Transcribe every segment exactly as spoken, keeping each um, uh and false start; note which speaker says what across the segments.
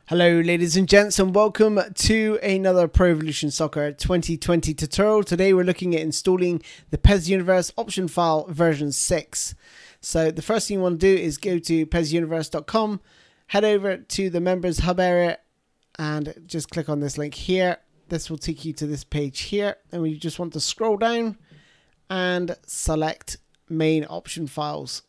Speaker 1: Hello ladies and gents, and welcome to another Pro Evolution Soccer twenty twenty tutorial. Today we're looking at installing the P E S Universe option file version six. So the first thing you want to do is go to pez universe dot com, head over to the members hub area and just click on this link here. This will take you to this page here, and we just want to scroll down and select main option files.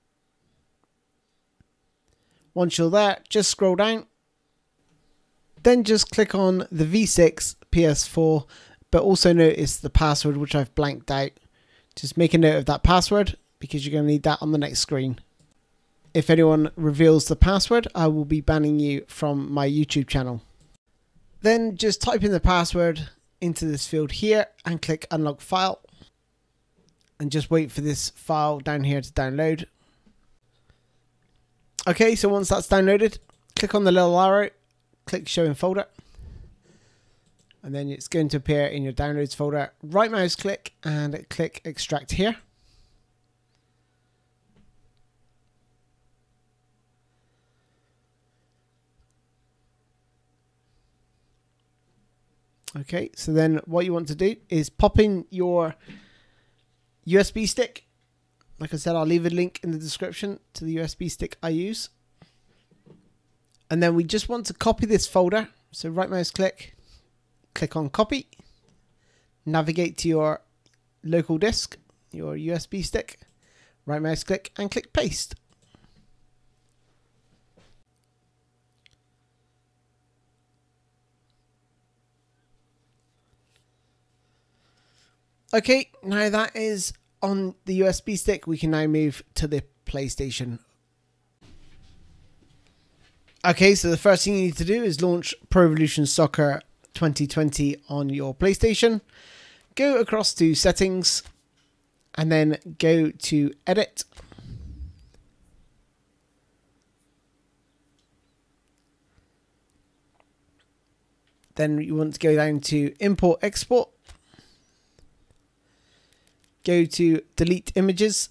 Speaker 1: Once you're there, just scroll down. Then just click on the V six P S four, but also notice the password, which I've blanked out. Just make a note of that password because you're going to need that on the next screen. If anyone reveals the password, I will be banning you from my YouTube channel. Then just type in the password into this field here and click unlock file. And just wait for this file down here to download. Okay, so once that's downloaded, click on the little arrow. Click show in folder, and then it's going to appear in your downloads folder. Right mouse click and click extract here. Okay, so then what you want to do is pop in your U S B stick. Like I said, I'll leave a link in the description to the U S B stick I use. And then we just want to copy this folder. So right mouse click, click on copy, navigate to your local disk, your U S B stick, right mouse click and click paste. Okay, now that is on the U S B stick, we can now move to the PlayStation. Okay, so the first thing you need to do is launch Pro Evolution Soccer twenty twenty on your PlayStation. Go across to settings and then go to edit. Then you want to go down to import export. Go to delete images.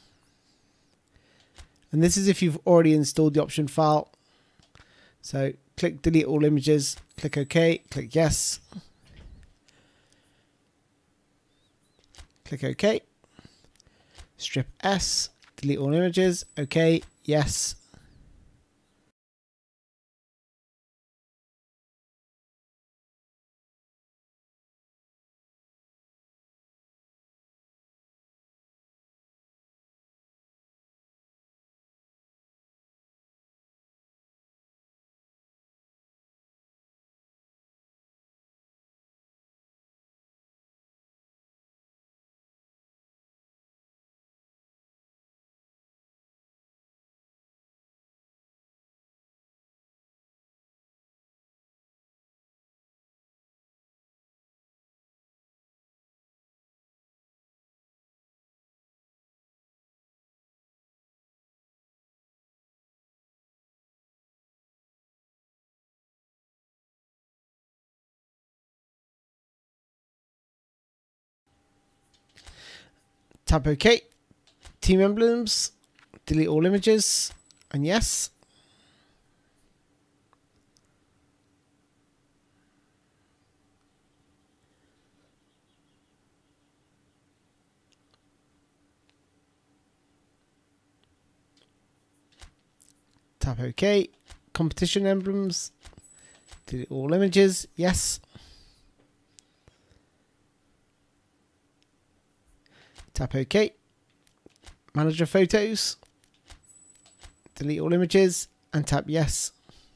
Speaker 1: And this is if you've already installed the option file. So click delete all images, click OK, click yes, click OK, strip S, delete all images, OK, yes. Tap OK, team emblems, delete all images, and yes. Tap OK, competition emblems, delete all images, yes. Tap OK. Manager photos. Delete all images and tap yes.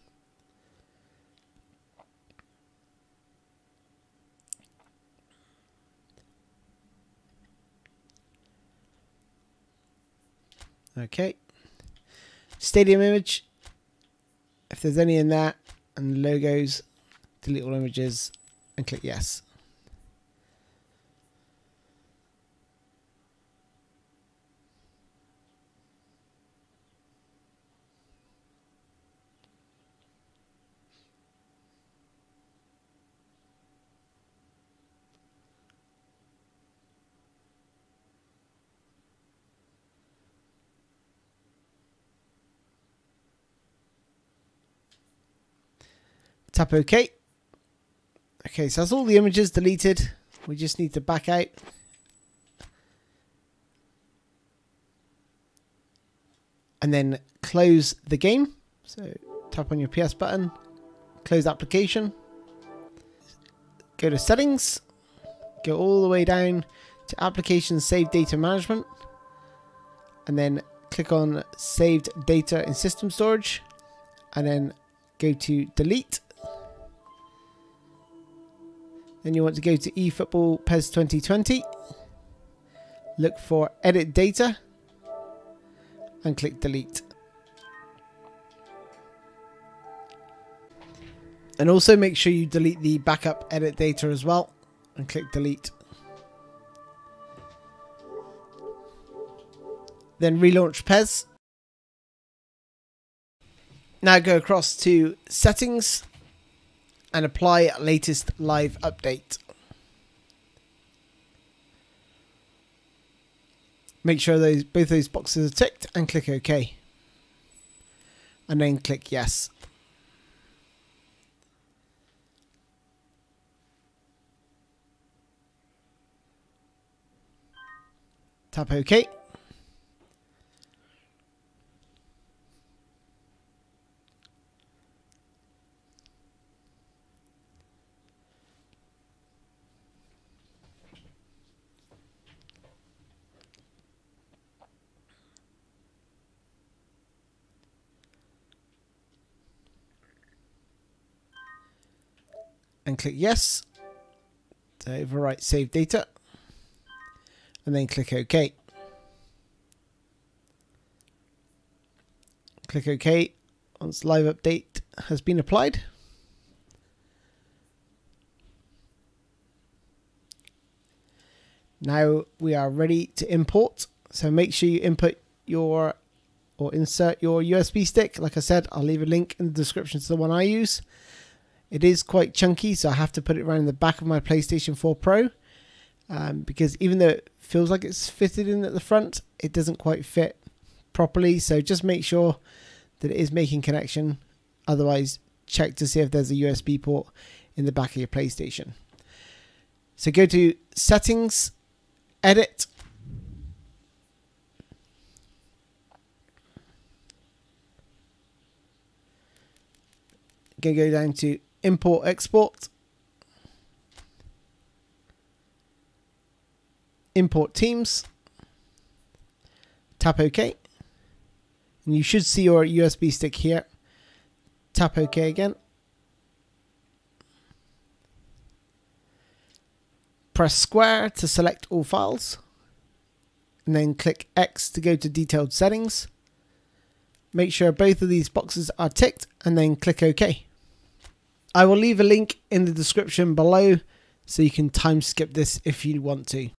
Speaker 1: Okay. Stadium image. If there's any in there, and logos, delete all images and click yes. Tap OK. Okay, so that's all the images deleted. We just need to back out. And then close the game. So tap on your P S button, close application, go to settings, go all the way down to application save data management, and then click on saved data in system storage, and then go to delete. Then you want to go to eFootball P E S twenty twenty, look for edit data, and click delete. And also make sure you delete the backup edit data as well, and click delete. Then relaunch P E S. Now go across to settings and apply latest live update. Make sure those both those boxes are ticked and click OK. And then click yes. Tap OK. And click yes to overwrite save data, and then click OK. Click OK once live update has been applied. Now we are ready to import, so make sure you input your or insert your U S B stick. Like I said, I'll leave a link in the description to the one I use. It is quite chunky, so I have to put it around the back of my PlayStation four Pro, um, because even though it feels like it's fitted in at the front, it doesn't quite fit properly. So just make sure that it is making connection. Otherwise, check to see if there's a U S B port in the back of your PlayStation. So go to settings, edit, going to go down to import export, import teams, tap OK, and you should see your U S B stick here. Tap OK again, press square to select all files, and then click X to go to detailed settings. Make sure both of these boxes are ticked, and then click OK. I will leave a link in the description below so you can time skip this if you want to.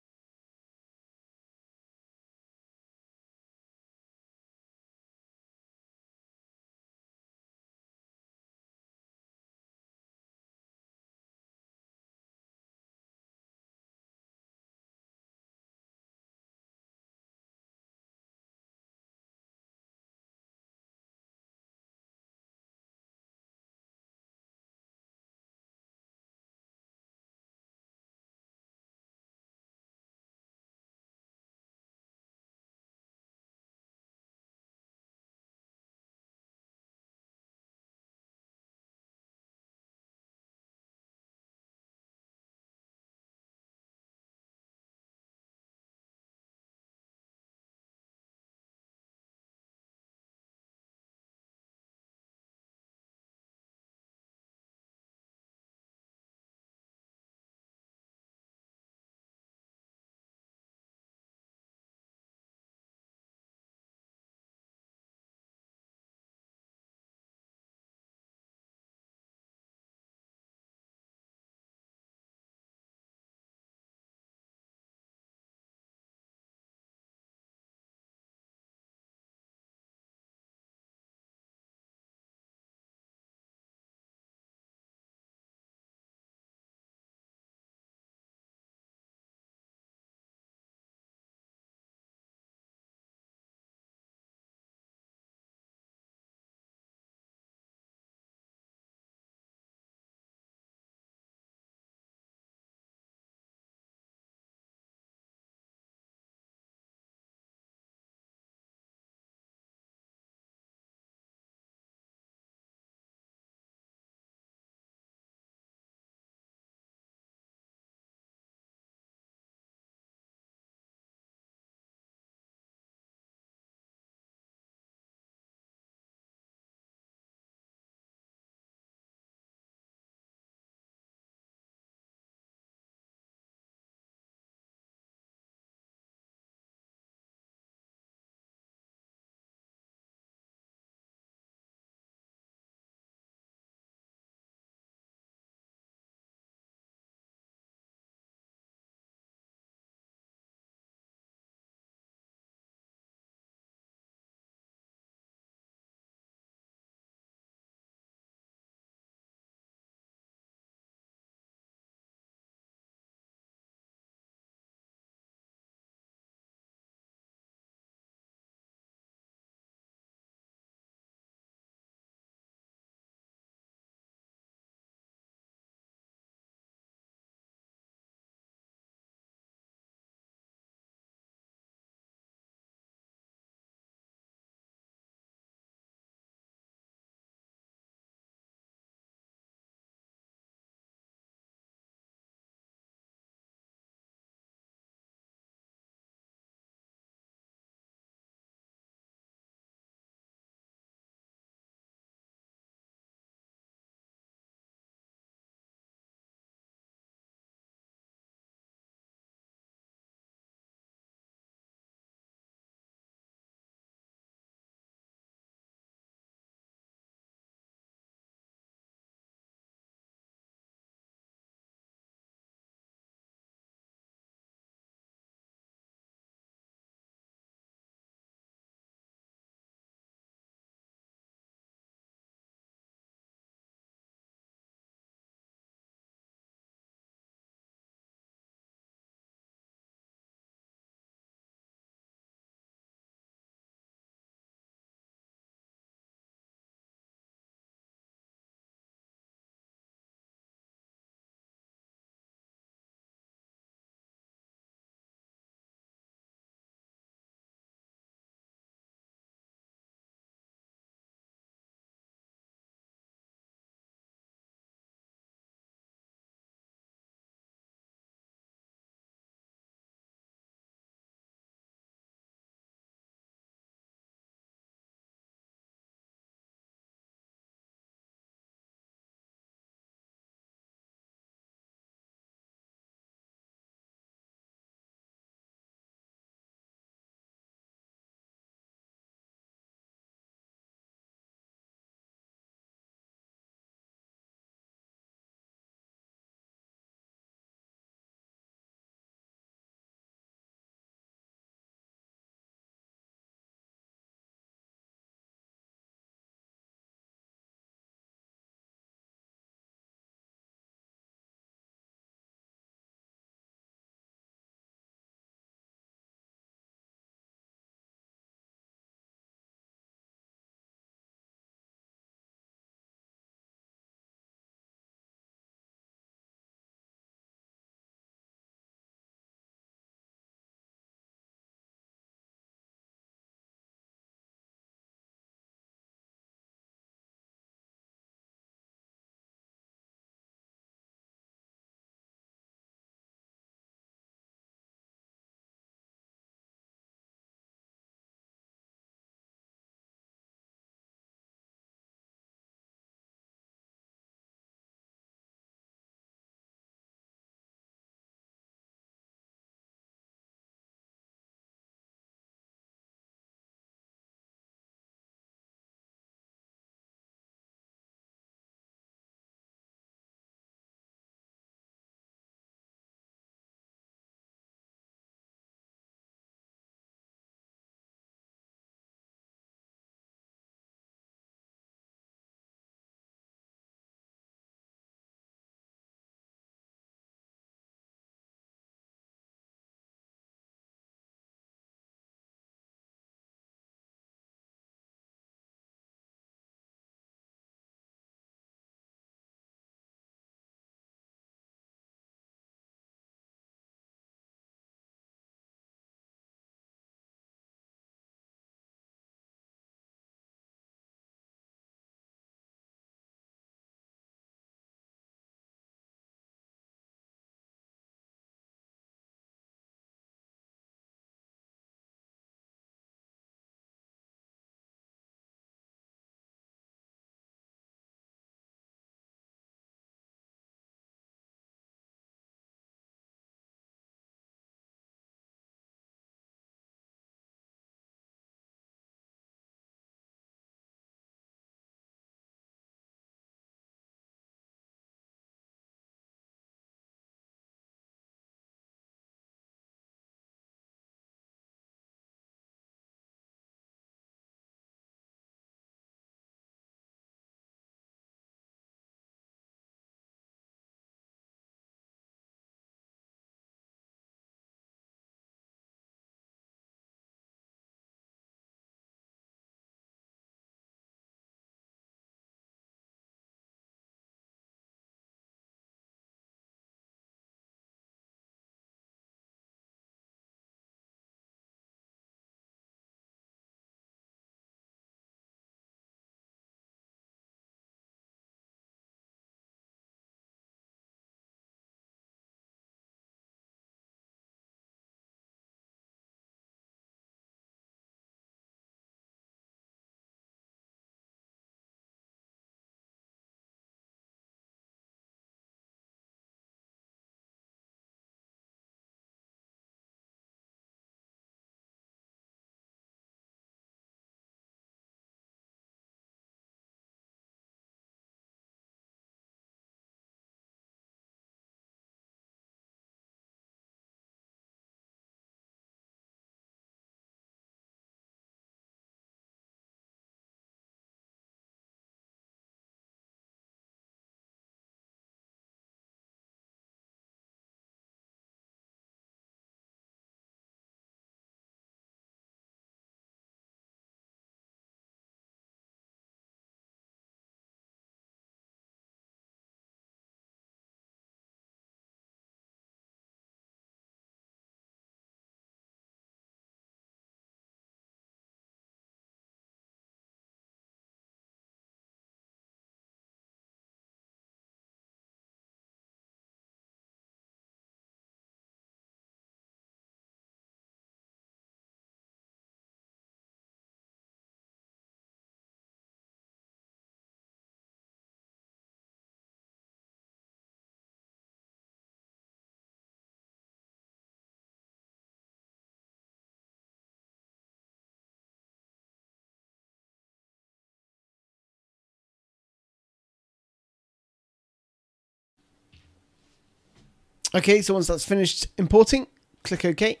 Speaker 1: Okay, so once that's finished importing, click OK.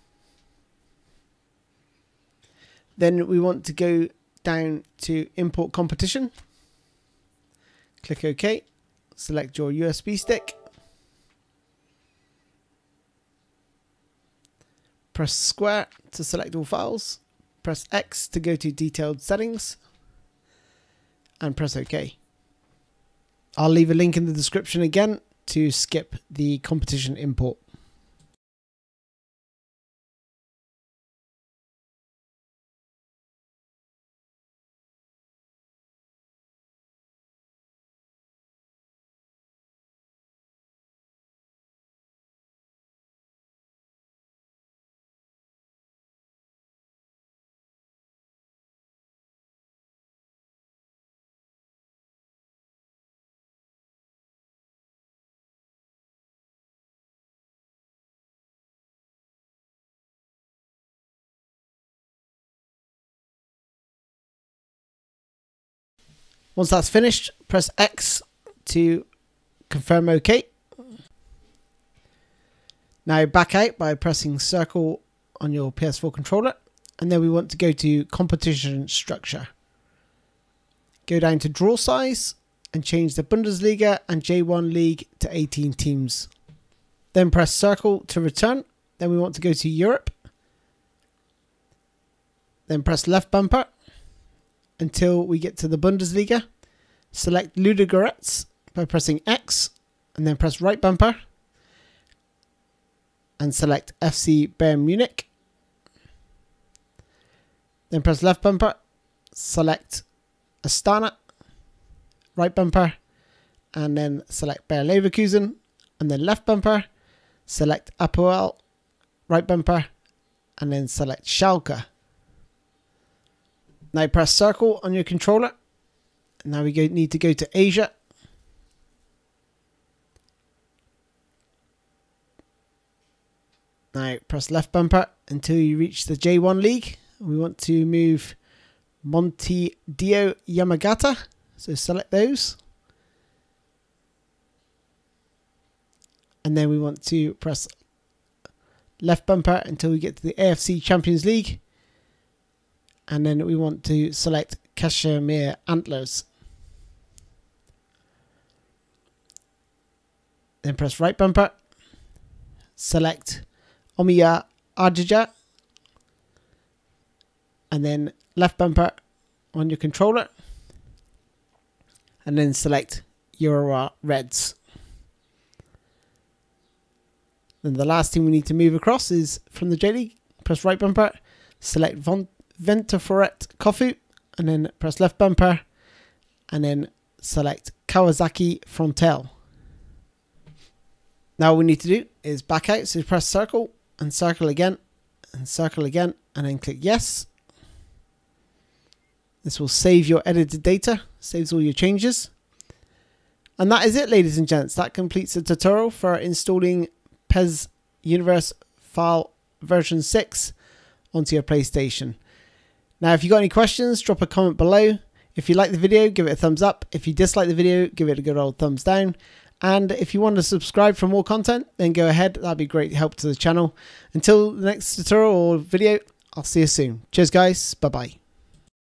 Speaker 1: Then we want to go down to import competition. Click OK. Select your U S B stick. Press square to select all files. Press X to go to detailed settings. And press OK. I'll leave a link in the description again to skip the competition import. Once that's finished, press X to confirm OK. Now back out by pressing circle on your P S four controller, and then we want to go to competition structure. Go down to draw size and change the Bundesliga and J one League to eighteen teams. Then press circle to return. Then we want to go to Europe. Then press left bumper until we get to the Bundesliga. Select Ludogorets by pressing X, and then press right bumper and select F C Bayern Munich. Then press left bumper, select Astana, right bumper, and then select Bayer Leverkusen, and then left bumper, select Apoel, right bumper, and then select Schalke. Now press circle on your controller. Now we go, need to go to Asia. Now press left bumper until you reach the J one League. We want to move Montevideo Yamagata. So select those. And then we want to press left bumper until we get to the A F C Champions League. And then we want to select Kashmir Antlers. Then press right bumper. Select Omiya Ardija. And then left bumper on your controller. And then select Urawa Reds. Then the last thing we need to move across is from the J League. Press right bumper. Select Von Ventaforet Kofu, and then press left bumper, and then select Kawasaki Frontale. Now all we need to do is back out, so press circle, and circle again, and circle again, and then click yes. This will save your edited data, saves all your changes. And that is it, ladies and gents. That completes the tutorial for installing P E S Universe File version six onto your PlayStation. Now, if you got any questions, drop a comment below. If you like the video, give it a thumbs up. If you dislike the video, give it a good old thumbs down. And if you want to subscribe for more content, then go ahead. That'd be great help to the channel. Until the next tutorial or video, I'll see you soon. Cheers, guys. Bye-bye.